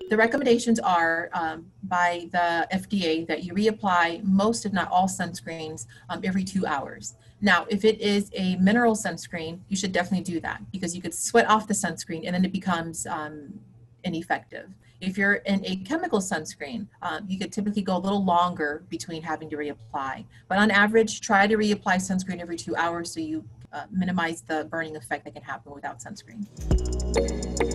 The recommendations are by the FDA that you reapply most, if not all, sunscreens every 2 hours. Now, if it is a mineral sunscreen, you should definitely do that because you could sweat off the sunscreen and then it becomes ineffective. If you're in a chemical sunscreen, you could typically go a little longer between having to reapply. But on average, try to reapply sunscreen every 2 hours so you minimize the burning effect that can happen without sunscreen.